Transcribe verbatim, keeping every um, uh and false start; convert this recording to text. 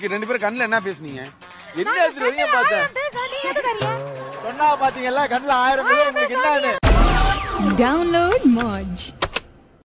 எதுக்கு ரெண்டு பேரும் கண்ணுல என்ன பேசுனீங்க? என்ன எடுத்துட்டு வரீங்க பார்த்தேன். சொன்னா பாத்தீங்கல்ல கண்ணுல ஆயிரம் உங்களுக்கு என்னன்னு. Download Moj.